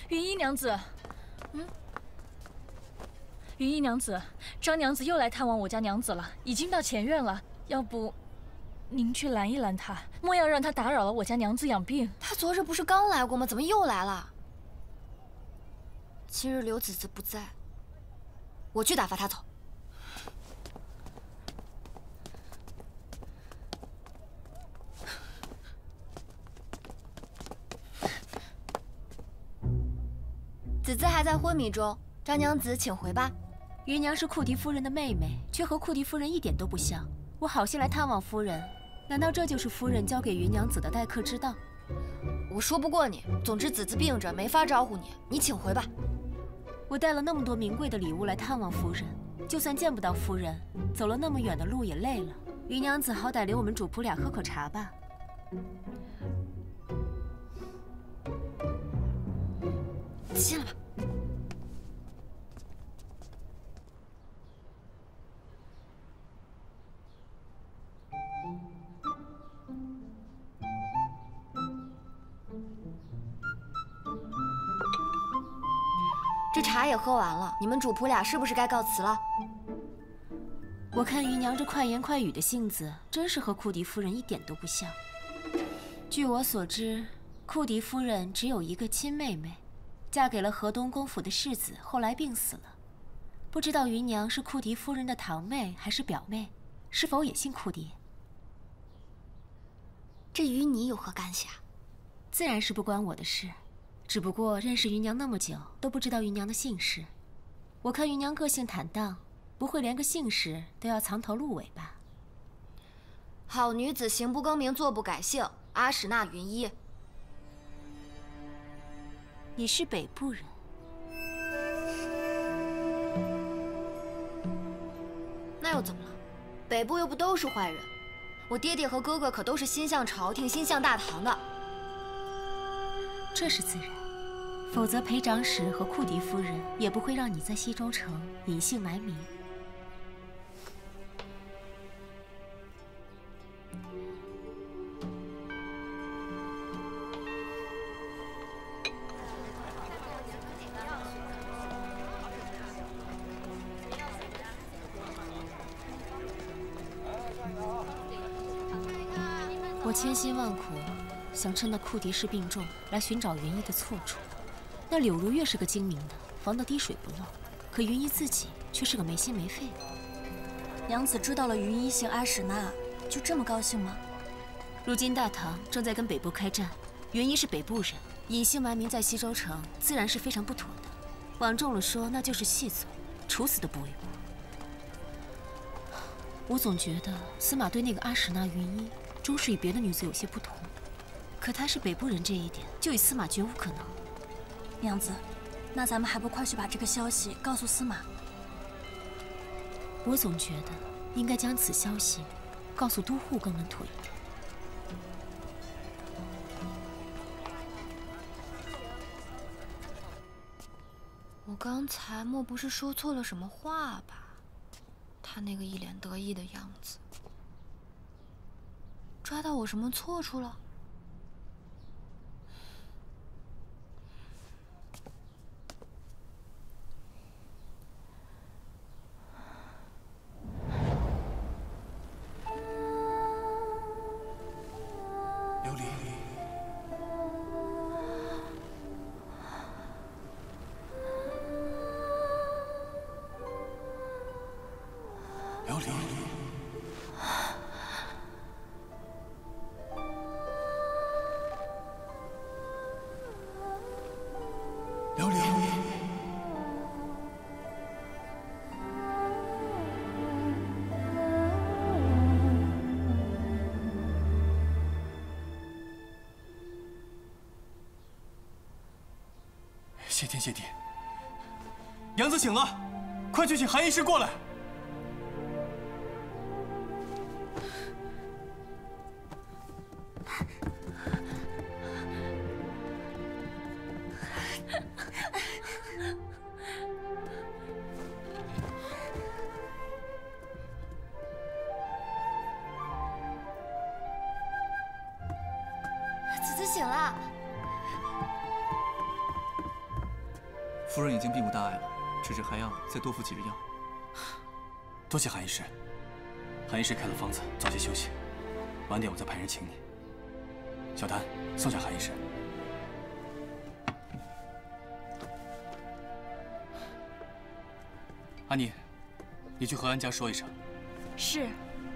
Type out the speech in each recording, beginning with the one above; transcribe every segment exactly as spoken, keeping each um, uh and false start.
云衣娘子，嗯，云衣娘子，张娘子又来探望我家娘子了，已经到前院了。要不，您去拦一拦她，莫要让她打扰了我家娘子养病。 她昨日不是刚来过吗？怎么又来了？今日刘姊姊不在，我去打发她走。 姊姊还在昏迷中，张娘子请回吧。 芸娘是库迪夫人的妹妹，却和库迪夫人一点都不像。我好心来探望夫人，难道这就是夫人教给芸娘子的待客之道？ 我说不过你。总之，姊姊病着，没法招呼你，你请回吧。 我带了那么多名贵的礼物来探望夫人，就算见不到夫人，走了那么远的路也累了。芸娘子好歹留我们主仆俩喝口茶吧。 进来吧。这茶也喝完了，你们主仆俩是不是该告辞了？ 我看芸娘这快言快语的性子，真是和库迪夫人一点都不像。据我所知，库迪夫人只有一个亲妹妹。 嫁给了河东公府的世子，后来病死了。不知道芸娘是库迪夫人的堂妹还是表妹，是否也姓库迪？ 这与你有何干系啊？ 自然是不关我的事，只不过认识芸娘那么久，都不知道芸娘的姓氏。我看芸娘个性坦荡，不会连个姓氏都要藏头露尾吧？ 好女子行不更名，坐不改姓，阿史那云衣。 你是北部人， 那又怎么了？北部又不都是坏人，我爹爹和哥哥可都是心向朝廷、心向大唐的。 这是自然，否则裴长史和库迪夫人也不会让你在西州城隐姓埋名。我千辛万苦，想趁那库迪氏病重来寻找云衣的错处。那柳如月是个精明的，防得滴水不漏，可云衣自己却是个没心没肺的。 娘子知道了云衣姓阿史那，就这么高兴吗？ 如今大唐正在跟北部开战，云衣是北部人，隐姓埋名在西州城，自然是非常不妥的。往重了说，那就是细作，处死都不为过。我总觉得司马对那个阿史那云衣。 终是与别的女子有些不同，可她是北部人这一点，就与司马绝无可能。 娘子，那咱们还不快去把这个消息告诉司马？ 我总觉得应该将此消息告诉都护更稳妥一点。 我刚才莫不是说错了什么话吧？他那个一脸得意的样子。 抓到我什么错处了？ 琉璃，琉璃。 琉璃，谢天谢地，娘子醒了，快去请韩医师过来。 子子醒了。 夫人已经并无大碍了，只是还要再多服几日药。多谢韩医师。韩医师开了方子，早些休息。晚点我再派人请你。小丹，送下韩医师。阿妮，你去和安家说一声。 是。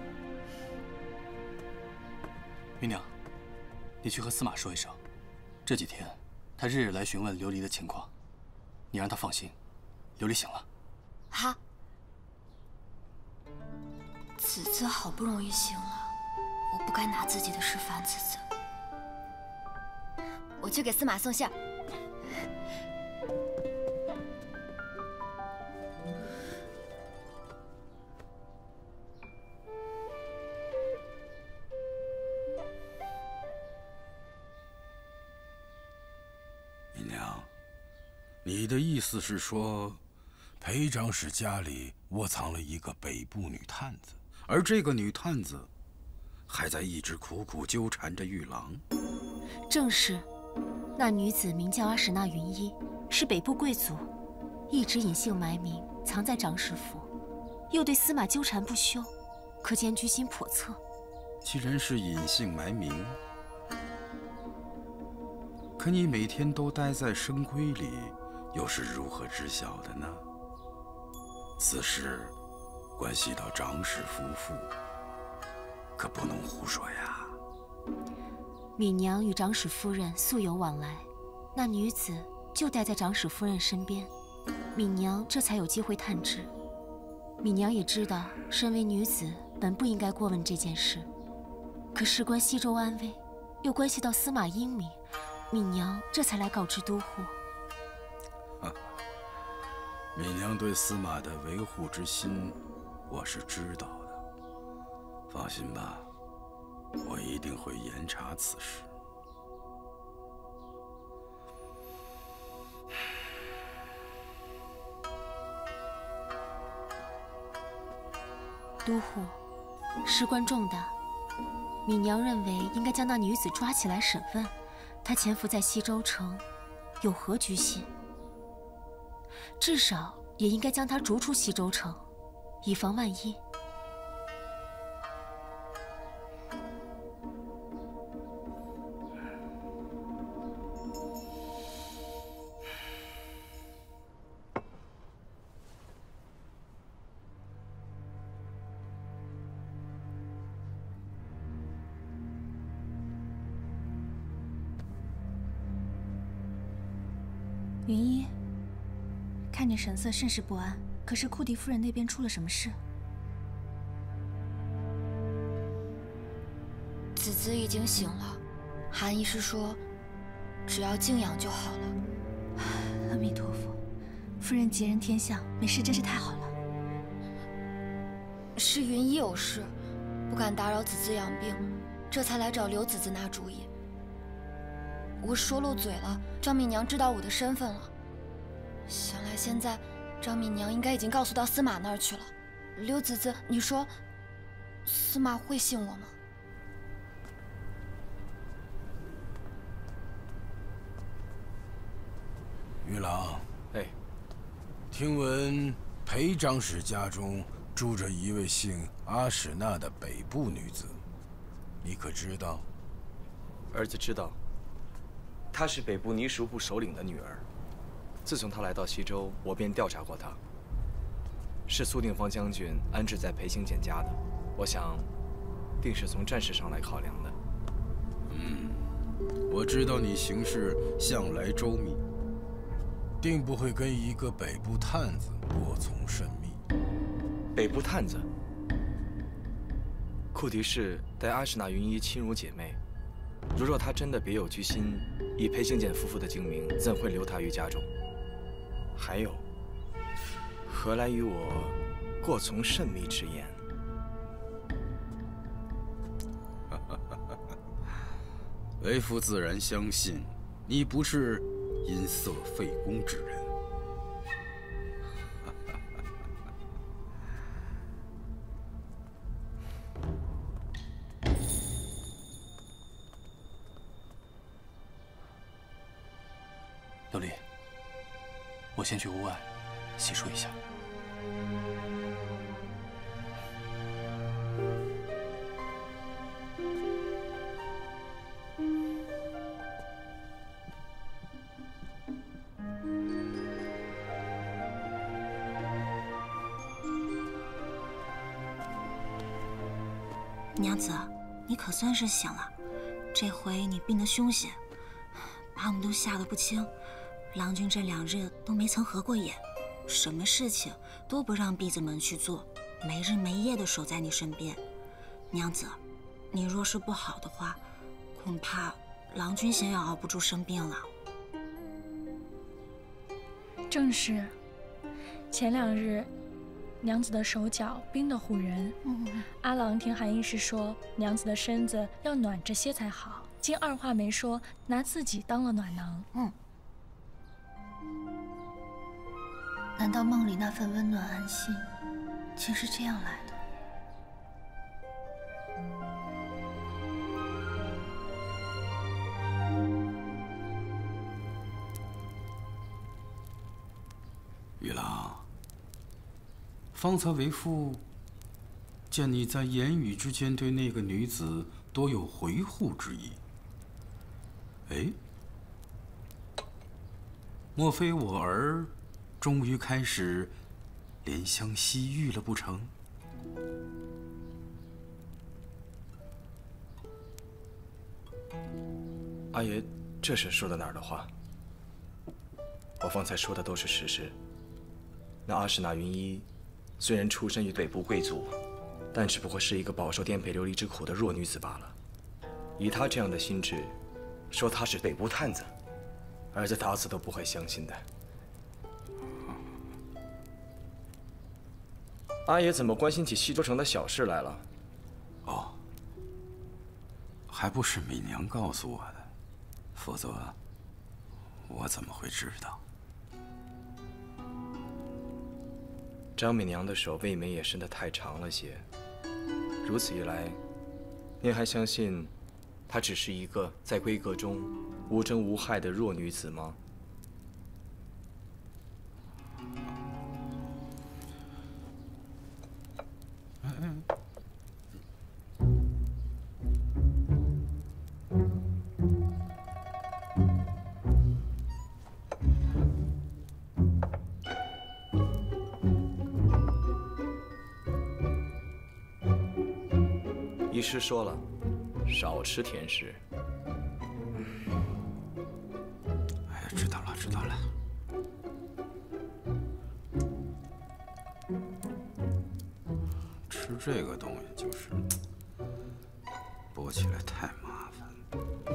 芸娘，你去和司马说一声，这几天他日日来询问琉璃的情况，你让他放心，琉璃醒了。 好。子子好不容易醒了，我不该拿自己的事烦子子。我去给司马送信。 姨娘，你的意思是说，裴长史家里窝藏了一个北部女探子，而这个女探子还在一直苦苦纠缠着玉郎？ 正是。那女子名叫阿史那云衣，是北部贵族，一直隐姓埋名，藏在长史府，又对司马纠缠不休，可见居心叵测。 既然是隐姓埋名，可你每天都待在深闺里，又是如何知晓的呢？此事关系到长史夫妇，可不能胡说呀。 敏娘与长史夫人素有往来，那女子就待在长史夫人身边，敏娘这才有机会探知。敏娘也知道，身为女子本不应该过问这件事，可事关西周安危，又关系到司马英明，敏娘这才来告知都护。 敏娘对司马的维护之心，我是知道的。放心吧，我一定会严查此事。 都护，事关重大，敏娘认为应该将那女子抓起来审问。她潜伏在西周城，有何居心？至少也应该将她逐出西周城，以防万一。 云衣，看你神色甚是不安，可是库迪夫人那边出了什么事？ 子子已经醒了，韩医师说，只要静养就好了。 阿弥陀佛，夫人吉人天相，没事真是太好了。 是云衣有事，不敢打扰子子养病，这才来找刘子子拿主意。我说漏嘴了，张敏娘知道我的身份了。想来现在张敏娘应该已经告诉到司马那儿去了。刘子子，你说司马会信我吗？ 玉郎， 哎， 听闻裴长史家中住着一位姓阿史那的北部女子，你可知道？ 儿子知道。她是北部泥蜀部首领的女儿。自从她来到西周，我便调查过她，是苏定方将军安置在裴行俭家的。我想，定是从战事上来考量的。 嗯，我知道你行事向来周密，定不会跟一个北部探子过从甚密。 北部探子？库迪氏待阿史那云衣亲如姐妹，如若她真的别有居心，以裴行俭夫妇的精明，怎会留她于家中？还有，何来与我过从甚密之言？ 为父自然相信，你不是因色废公之人。 琉璃，我我先去屋外洗漱一下。 娘子，你可算是醒了。这回你病得凶险，把我们都吓得不轻。郎君这两日都没曾合过眼，什么事情都不让婢子们去做，没日没夜的守在你身边。娘子，你若是不好的话，恐怕郎君先要熬不住生病了。 正是，前两日。 娘子的手脚冰得唬人。嗯、阿郎听韩医师说，娘子的身子要暖这些才好，竟二话没说，拿自己当了暖囊。 嗯，难道梦里那份温暖安心，竟是这样来的？ 玉郎。 方才为父见你在言语之间对那个女子多有回护之意。哎，莫非我儿终于开始怜香惜玉了不成？ 阿爷，这是说的哪儿的话？我方才说的都是事实。那阿史那云衣。 虽然出身于北部贵族，但只不过是一个饱受颠沛流离之苦的弱女子罢了。以她这样的心智，说她是北部探子，儿子打死都不会相信的。阿爷怎么关心起西周城的小事来了？ 哦，还不是美娘告诉我的，否则我怎么会知道？ 张美娘的手未免也伸得太长了些。如此一来，您还相信她只是一个在闺阁中无争无害的弱女子吗？医师说了，少吃甜食。 哎呀，知道了，知道了。吃这个东西就是剥起来太麻烦。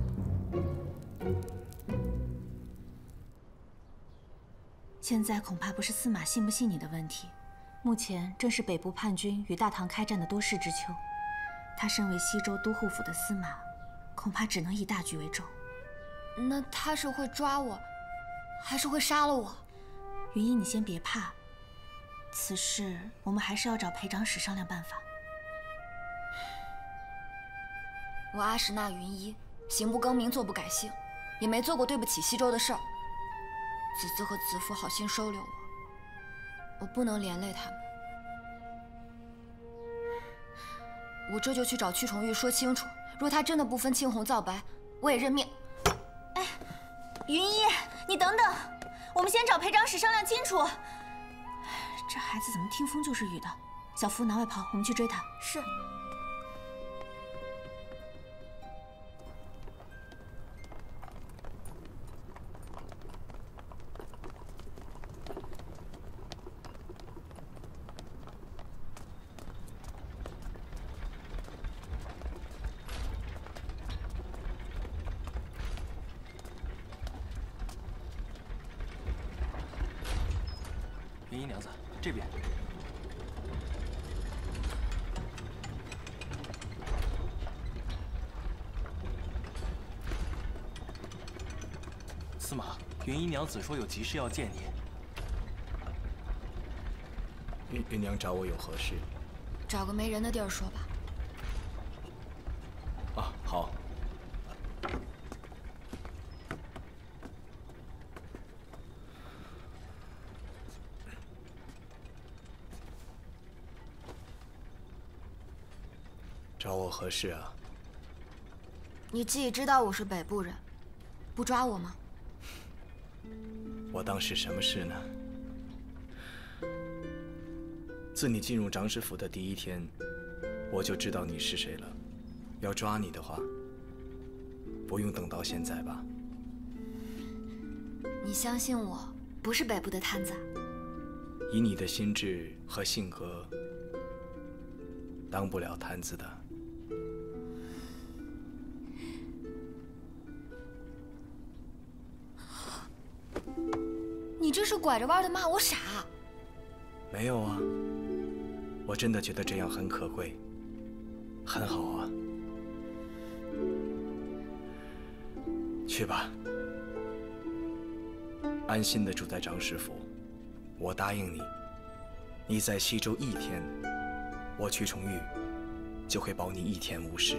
现在恐怕不是司马信不信你的问题，目前正是北部叛军与大唐开战的多事之秋。 他身为西州都护府的司马，恐怕只能以大局为重。 那他是会抓我，还是会杀了我？ 云衣，你先别怕，此事我们还是要找裴长史商量办法。 我阿史那云衣，行不更名，坐不改姓，也没做过对不起西周的事儿。子嗣和子父好心收留我，我不能连累他们。 我这就去找屈崇玉说清楚，若他真的不分青红皂白，我也认命。 哎，云衣，你等等，我们先找裴长史商量清楚。这孩子怎么听风就是雨的？小福拿外袍，我们去追他。 是。 云衣娘子，这边。司马，云衣娘子说有急事要见你。 云云娘找我有何事？ 找个没人的地儿说吧。 啊，好。 找我何事啊？ 你既知道我是北部人，不抓我吗？ 我当是什么事呢？自你进入长史府的第一天，我就知道你是谁了。要抓你的话，不用等到现在吧？ 你相信我不是北部的探子？ 以你的心智和性格，当不了探子的。 你这是拐着弯的骂我傻？ 没有啊，我真的觉得这样很可贵，很好啊。去吧，安心的住在长史府。我答应你，你在西周一天，我屈崇玉就会保你一天无事。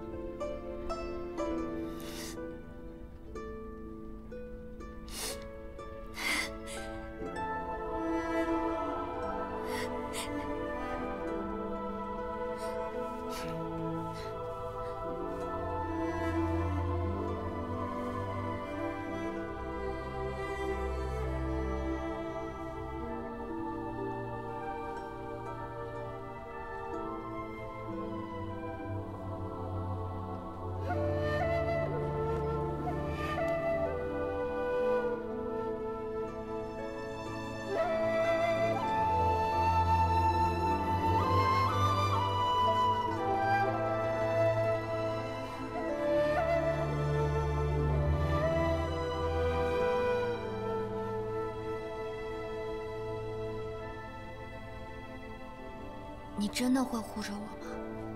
你真的会护着我吗？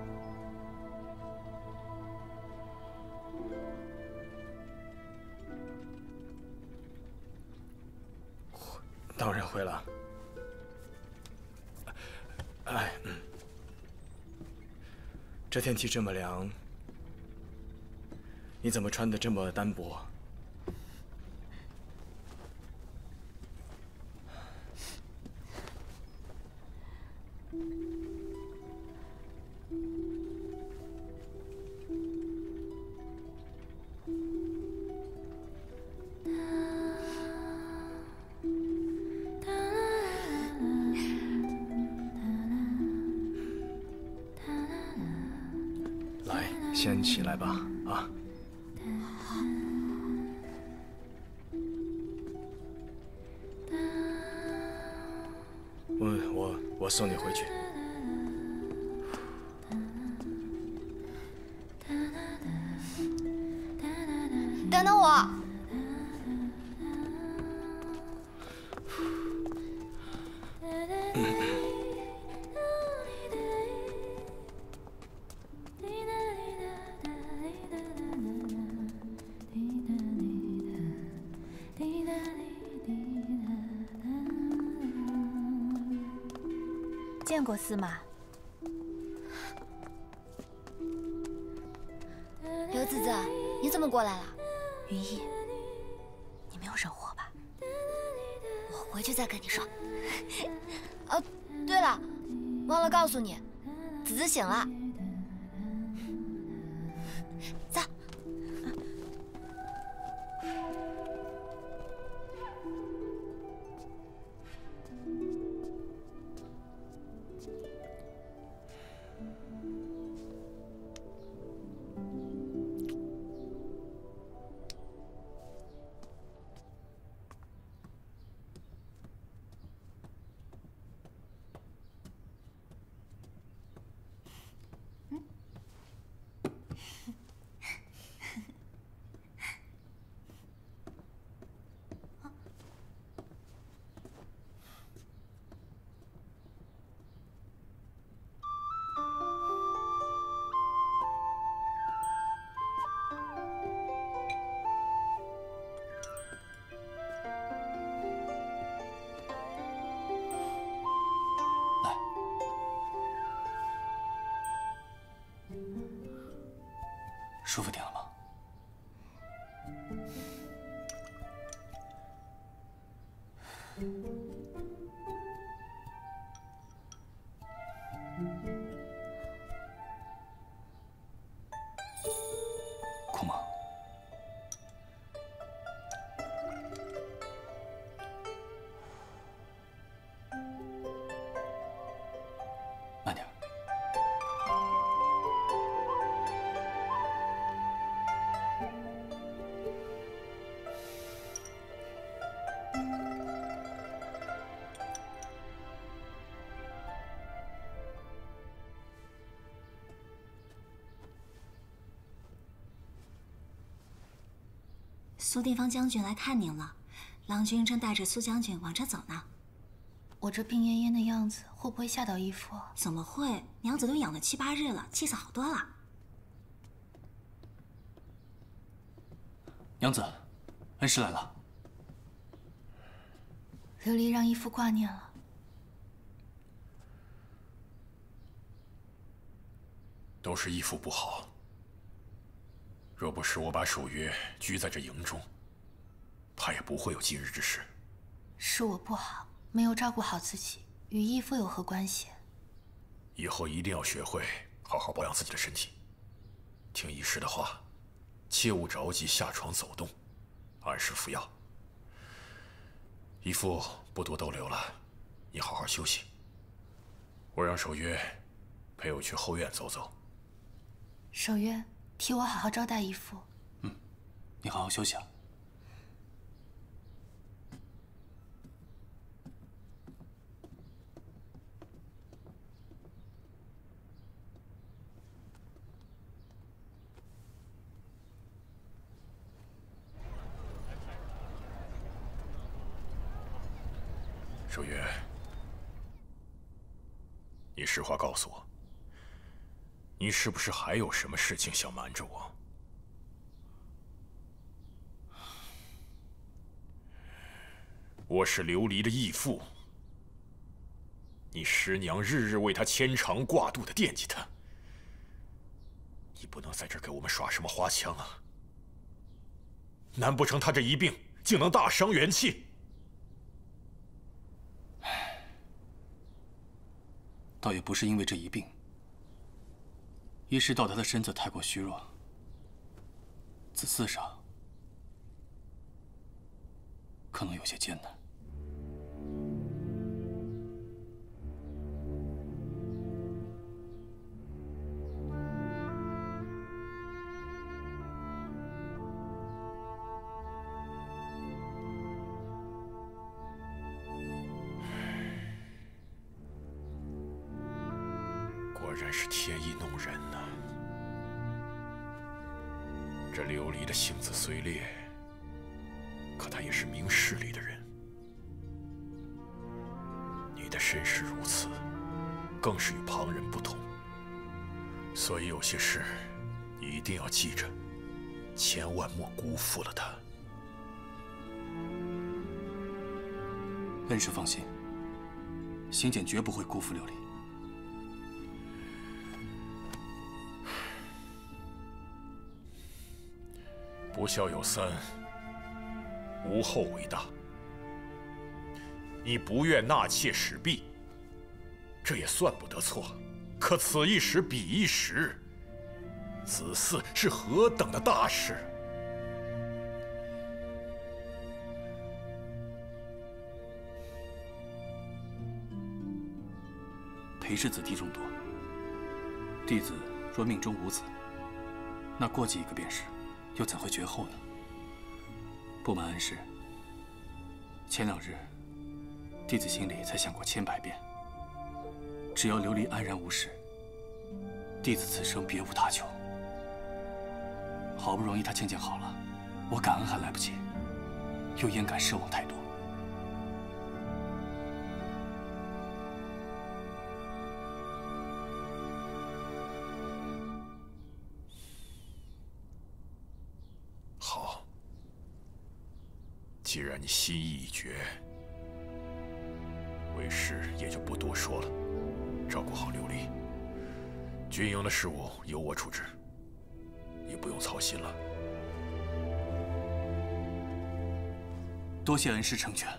当然会了。哎，嗯，这天气这么凉，你怎么穿得这么单薄？先起来吧，啊！我我我送你回去。 等等我！ 见过司马。 刘子子，你怎么过来了？ 云逸，你没有惹祸吧？ 我回去再跟你说。哦，对了，忘了告诉你，子子醒了。走。 舒服点了吗？ 苏定方将军来看您了，郎君正带着苏将军往这走呢。 我这病恹恹的样子会不会吓到义父？ 怎么会？娘子都养了七八日了，气色好多了。 娘子，恩师来了。 琉璃让义父挂念了。 都是义父不好。若不是我把守约拘在这营中，怕也不会有今日之事。 是我不好，没有照顾好自己，与义父有何关系？ 以后一定要学会好好保养自己的身体，听医师的话，切勿着急下床走动，按时服药。义父不多逗留了，你好好休息。我让守约陪我去后院走走。 守约，替我好好招待义父。 嗯，你好好休息啊。 守约，你实话告诉我，你是不是还有什么事情想瞒着我？我是琉璃的义父，你师娘日日为他牵肠挂肚的惦记他，你不能在这儿给我们耍什么花枪啊！难不成他这一病竟能大伤元气？ 倒也不是因为这一病，一是道他的身子太过虚弱，子嗣上可能有些艰难。 果然是天意弄人呐！这琉璃的性子虽烈，可他也是明事理的人。你的身世如此，更是与旁人不同。所以有些事，你一定要记着，千万莫辜负了他。 恩师放心，行简绝不会辜负琉璃。 不孝有三，无后为大。你不愿纳妾使婢，这也算不得错。可此一时彼一时，子嗣是何等的大事！ 裴氏子弟众多，弟子若命中无子，那过继一个便是。又怎会绝后呢？不瞒恩师，前两日，弟子心里才想过千百遍。只要琉璃安然无事，弟子此生别无他求。好不容易他渐渐好了，我感恩还来不及，又焉敢奢望太多？ 既然你心意已决，为师也就不多说了。照顾好琉璃，军营的事务由我处置，你不用操心了。 多谢恩师成全。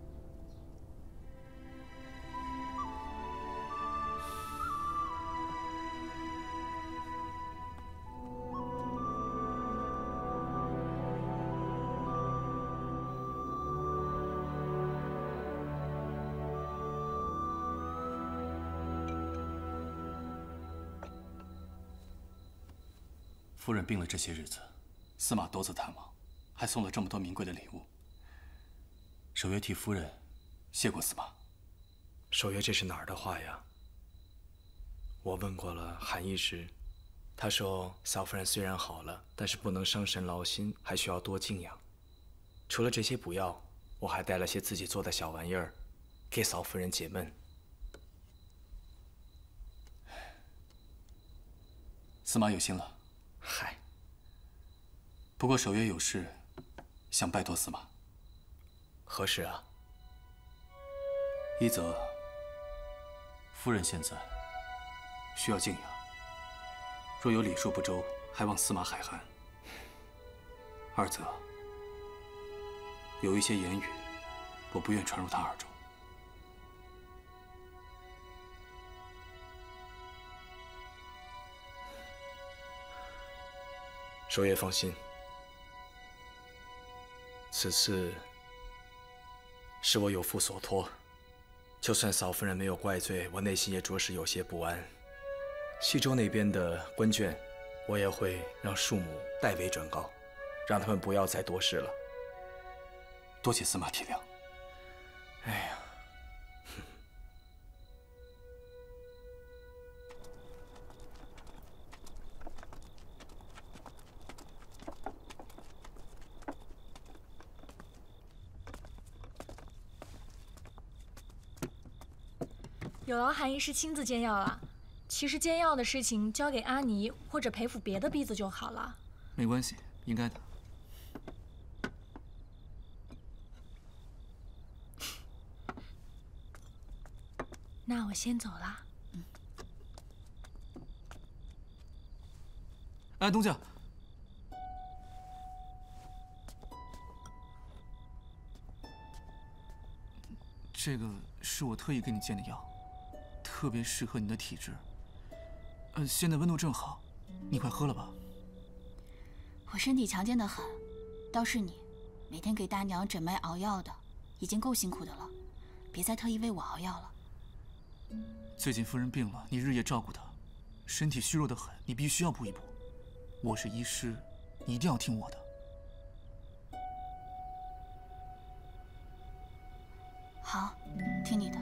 夫人病了这些日子，司马多次探望，还送了这么多名贵的礼物。守约替夫人谢过司马。 守约，这是哪儿的话呀？我问过了韩医师，他说嫂夫人虽然好了，但是不能伤神劳心，还需要多静养。 除了这些补药，我还带了些自己做的小玩意儿，给嫂夫人解闷。 司马有心了。 嗨， 不过守约有事，想拜托司马。 何事啊？ 一则，夫人现在需要静养，若有礼数不周，还望司马海涵。二则，有一些言语，我不愿传入他耳中。 守爷放心，此次是我有负所托，就算嫂夫人没有怪罪，我内心也着实有些不安。西周那边的官眷，我也会让庶母代为转告，让他们不要再多事了。 多谢司马体谅。 哎呀， 有劳韩医师亲自煎药了。其实煎药的事情交给阿尼或者裴府别的婢子就好了。 没关系，应该的。 那我先走了。 嗯。哎，东家，这个是我特意给你煎的药，特别适合你的体质。呃，现在温度正好，你快喝了吧。 我身体强健的很，倒是你，每天给大娘诊脉熬药的，已经够辛苦的了，别再特意为我熬药了。 最近夫人病了，你日夜照顾她，身体虚弱的很，你必须要补一补。我是医师，你一定要听我的。 好，听你的。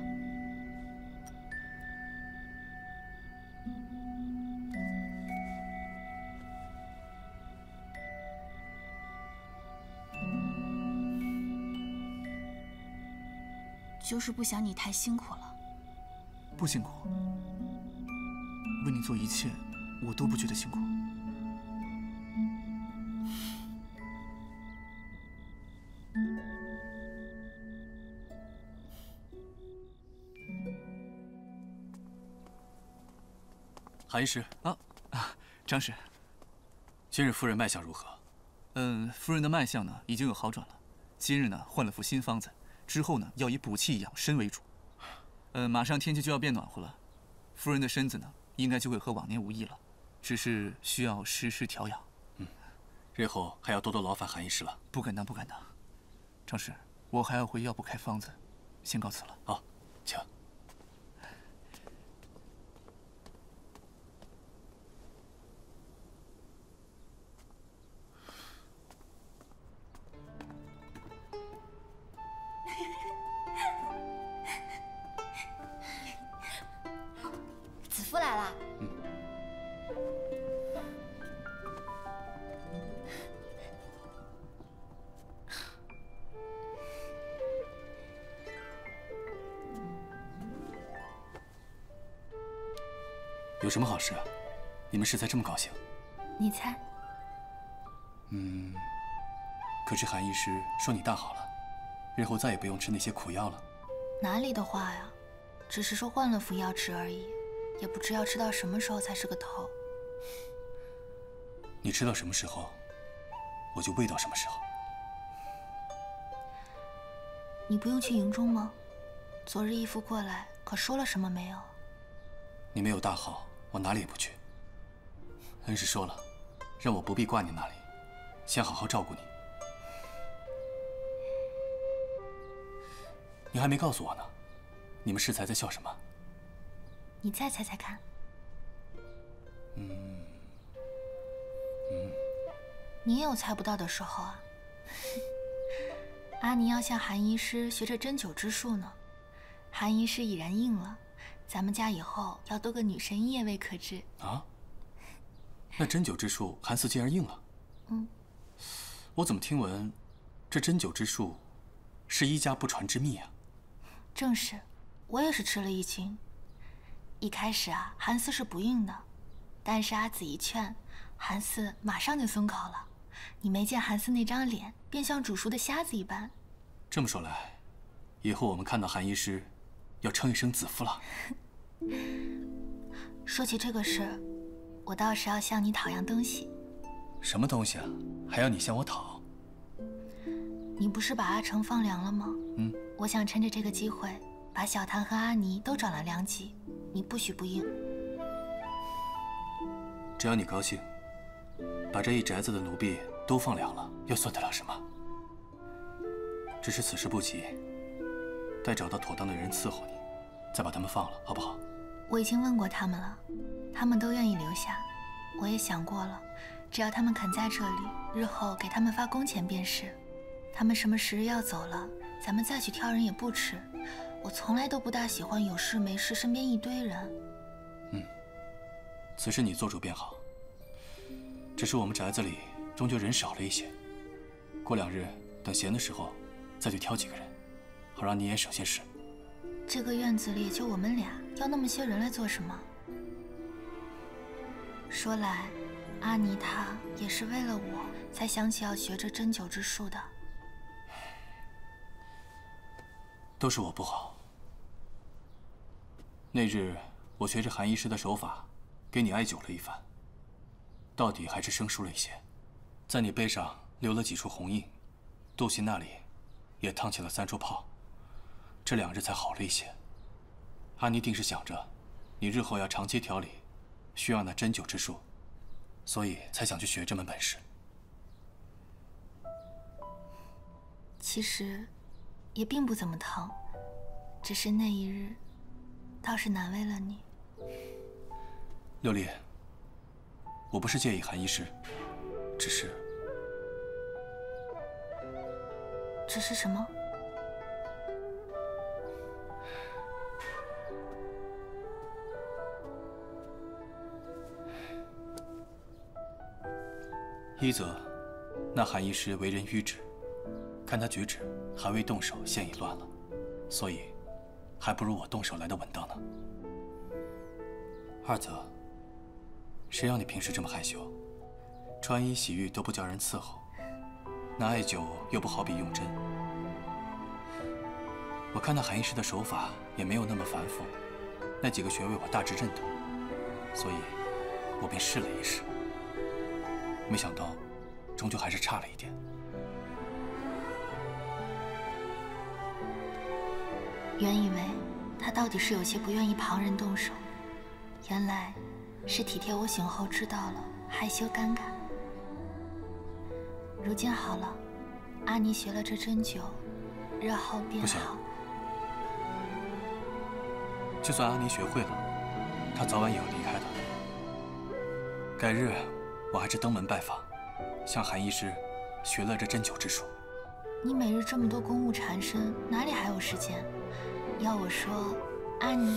就是不想你太辛苦了。 不辛苦，为你做一切，我都不觉得辛苦。韩医师啊啊，张氏，今日夫人脉象如何？嗯，夫人的脉象呢已经有好转了。今日呢换了副新方子，之后呢要以补气养身为主。呃，马上天气就要变暖和了，夫人的身子呢，应该就会和往年无异了，只是需要时时调养。嗯，日后还要多多劳烦韩医师了。不敢当，不敢当。张氏，我还要回药铺开方子，先告辞了。好，请。 子夫来了。 嗯。有什么好事啊？你们是才这么高兴？ 你猜？ 嗯。可是韩医师说你大好了，日后再也不用吃那些苦药了。 哪里的话呀？只是说换了服药吃而已，也不知要吃到什么时候才是个头。 你吃到什么时候，我就喂到什么时候。 你不用去营中吗？昨日义父过来，可说了什么没有？ 你没有大好，我哪里也不去。恩师说了，让我不必挂念那里，先好好照顾你。你还没告诉我呢，你们适才在笑什么？ 你再猜猜看。 嗯嗯， 你也有猜不到的时候啊。阿尼要向韩医师学着针灸之术呢，韩医师已然应了，咱们家以后要多个女神医也未可知。 啊？那针灸之术，韩四竟然应了？ 嗯。 我怎么听闻， 这针灸之术，是医家不传之秘啊。 正是，我也是吃了一惊。一开始啊，韩四是不应的，但是阿紫一劝，韩四马上就松口了。你没见韩四那张脸，便像煮熟的虾子一般。 这么说来，以后我们看到韩医师，要称一声子夫了。 说起这个事，我倒是要向你讨样东西。 什么东西啊？还要你向我讨？ 你不是把阿成放凉了吗？ 嗯。 我想趁着这个机会，把小谭和阿尼都转了凉级，你不许不应。 只要你高兴，把这一宅子的奴婢都放凉了，又算得了什么？只是此时不急，待找到妥当的人伺候你，再把他们放了，好不好？ 我已经问过他们了，他们都愿意留下。我也想过了，只要他们肯在这里，日后给他们发工钱便是。他们什么时日要走了，咱们再去挑人也不迟。我从来都不大喜欢有事没事身边一堆人。 嗯，此事你做主便好。只是我们宅子里终究人少了一些，过两日等闲的时候，再去挑几个人，好让你也省些事。 这个院子里也就我们俩，要那么些人来做什么？说来，阿尼她也是为了我才想起要学这针灸之术的。 都是我不好。那日我学着韩医师的手法，给你艾灸了一番，到底还是生疏了一些，在你背上留了几处红印，肚脐那里也烫起了三处泡，这两日才好了一些。阿尼定是想着你日后要长期调理，需要那针灸之术，所以才想去学这门本事。 其实也并不怎么疼，只是那一日倒是难为了你。 六丽，我不是介意韩医师，只是…… 只是什么？ 一则，那韩医师为人迂直，看他举止还未动手，现已乱了，所以还不如我动手来的稳当呢。二则，谁让你平时这么害羞，穿衣洗浴都不叫人伺候，那艾灸又不好比用针。我看那韩医师的手法也没有那么繁复，那几个穴位我大致认得，所以我便试了一试。没想到，终究还是差了一点。 原以为他到底是有些不愿意旁人动手，原来是体贴我醒后知道了，害羞尴尬。如今好了，阿尼学了这针灸，日后便好。 不行，就算阿尼学会了，他早晚也要离开的。改日，我还是登门拜访，向韩医师学了这针灸之术。 你每日这么多公务缠身，哪里还有时间？要我说，阿尼。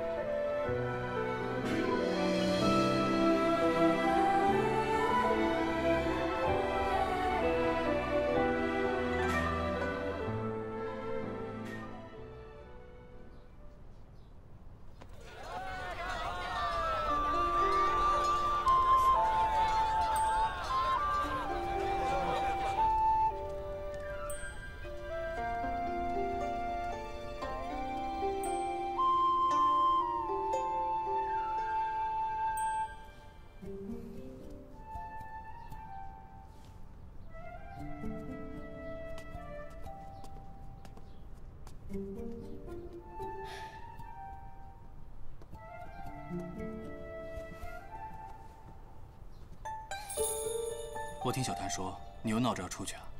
我听小谭说，你又闹着要出去啊？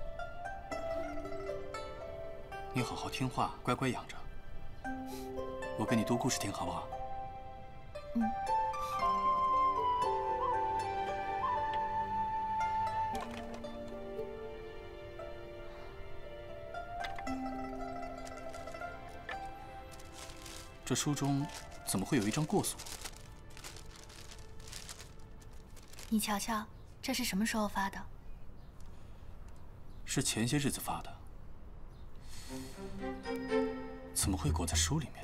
你好好听话，乖乖养着。我给你读故事听，好不好？ 嗯。 这书中怎么会有一张过锁？ 你瞧瞧，这是什么时候发的？ 是是前些日子发的，怎么会裹在书里面？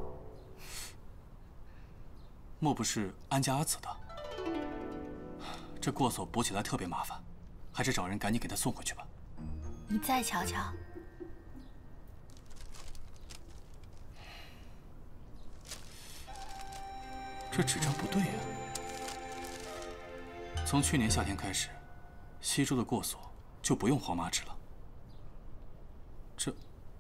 莫不是安家阿紫的？这过锁补起来特别麻烦，还是找人赶紧给他送回去吧。 你再瞧瞧。 这纸张不对呀。从去年夏天开始，西周的过锁就不用黄麻纸了。这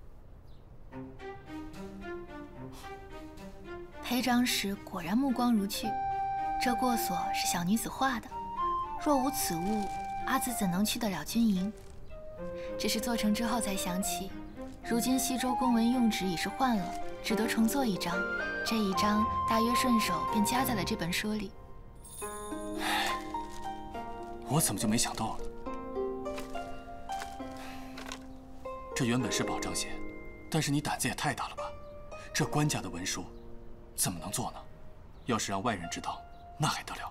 裴长史果然目光如炬，这过锁是小女子画的。若无此物，阿紫怎能去得了军营？只是做成之后才想起，如今西周公文用纸已是换了，只得重做一张。这一张大约顺手便夹在了这本书里。 我怎么就没想到呢？这原本是保障险，但是你胆子也太大了吧？这官家的文书，怎么能做呢？要是让外人知道，那还得了？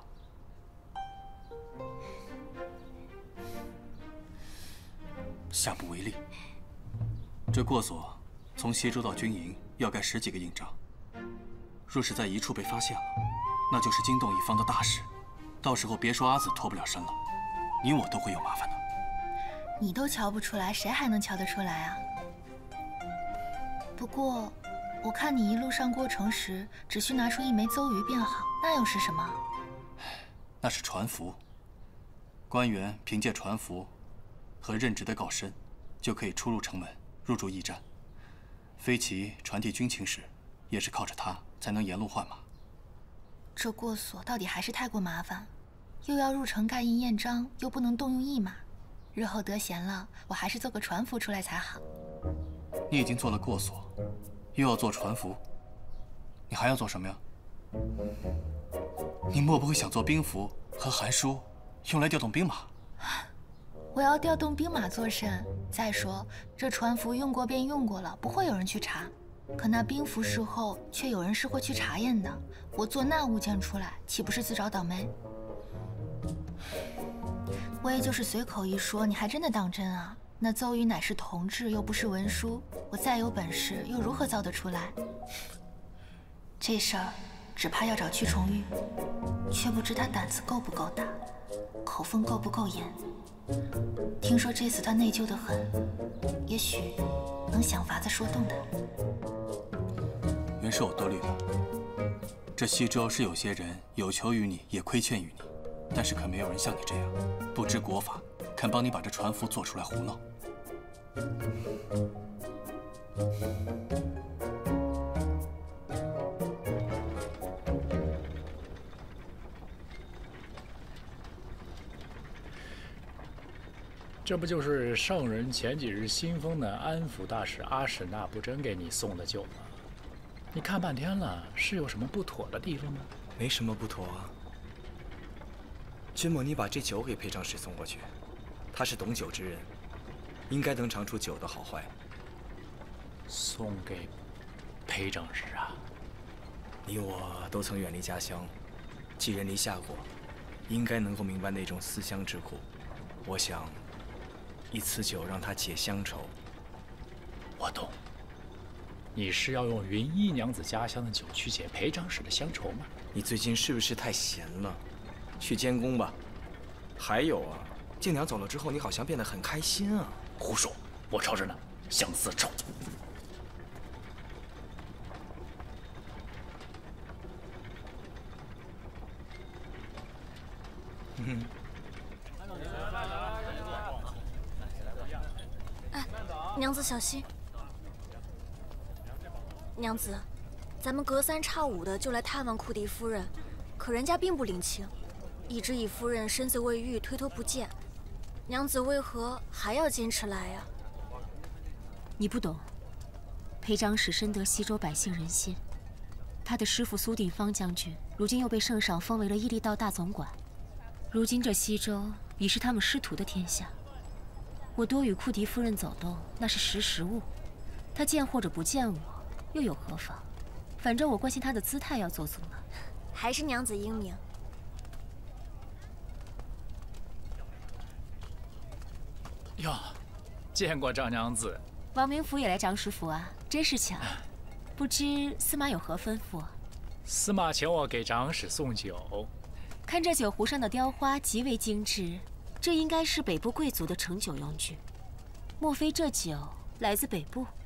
下不为例。这过锁从西周到军营要盖十几个印章，若是在一处被发现了，那就是惊动一方的大事。到时候别说阿紫脱不了身了，你我都会有麻烦的。 你都瞧不出来，谁还能瞧得出来啊？不过，我看你一路上过城时，只需拿出一枚邹鱼便好，那又是什么？ 那是传符。官员凭借传符和任职的告身，就可以出入城门，入驻驿站。飞骑传递军情时，也是靠着它才能沿路换马。 这过锁到底还是太过麻烦，又要入城盖印验章，又不能动用驿马。日后得闲了，我还是做个船夫出来才好。 你已经做了过锁，又要做船夫，你还要做什么呀？你莫不会想做兵符和函书，用来调动兵马？ 我要调动兵马作甚？再说这船符用过便用过了，不会有人去查。可那兵符事后却有人是会去查验的，我做那物件出来，岂不是自找倒霉？我也就是随口一说，你还真的当真啊？那邹鱼乃是铜制，又不是文书，我再有本事，又如何造得出来？这事儿只怕要找屈重玉，却不知他胆子够不够大，口风够不够严。听说这次他内疚得很，也许能想法子说动他。 原是我多虑了。这西周是有些人有求于你，也亏欠于你，但是可没有人像你这样不知国法，肯帮你把这船符做出来胡闹。 这不就是上人前几日新封的安抚大使阿史那不真给你送的酒吗？你看半天了，是有什么不妥的地方吗？ 没什么不妥啊。君某，你把这酒给裴长史送过去，他是懂酒之人，应该能尝出酒的好坏。 送给裴长史啊？ 你我都曾远离家乡，寄人篱下过，应该能够明白那种思乡之苦。我想，以此酒让他解乡愁。 我懂。你是要用云衣娘子家乡的酒去解裴长史的乡愁吗？ 你最近是不是太闲了？去监工吧。还有啊，静娘走了之后，你好像变得很开心啊。 胡说，我瞅着呢，相思愁。 嗯。 哎，娘子小心。娘子，咱们隔三差五的就来探望库迪夫人，可人家并不领情，一直以夫人身子未愈推脱不见。娘子为何还要坚持来呀？ 你不懂，裴长史深得西周百姓人心，他的师父苏定方将军如今又被圣上封为了伊利道大总管，如今这西周已是他们师徒的天下。我多与库迪夫人走动，那是识时务，他见或者不见我，又有何妨？反正我关心他的姿态要做足了。 还是娘子英明。 呀， 见过张娘子。 王明府也来长史府啊，真是巧。不知司马有何吩咐？ 司马请我给长史送酒。 看这酒壶上的雕花极为精致，这应该是北部贵族的盛酒用具。莫非这酒来自北部？